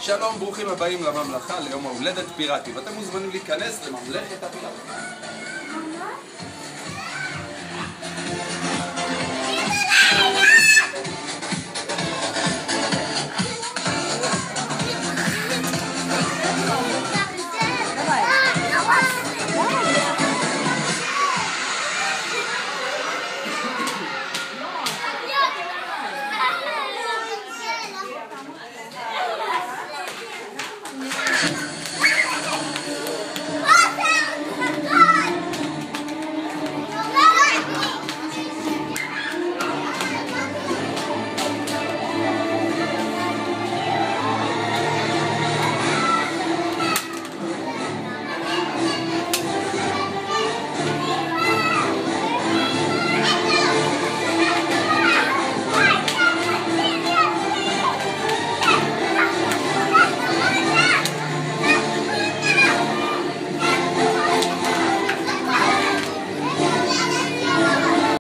שלום, ברוכים הבאים לממלכה ליום ההולדת פיראטי, ואתם מוזמנים להיכנס לממלכת הפיראטים.